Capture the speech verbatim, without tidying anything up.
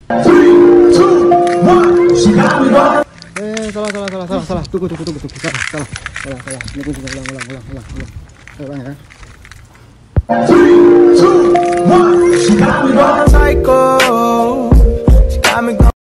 Eh, salah, salah, salah, salah, salah. Tunggu, tunggu, tunggu, tunggu. Salah, salah, salah, salah. Ini pun sudah ulang, ulang, ulang, ulang, ulang. Ulang ya.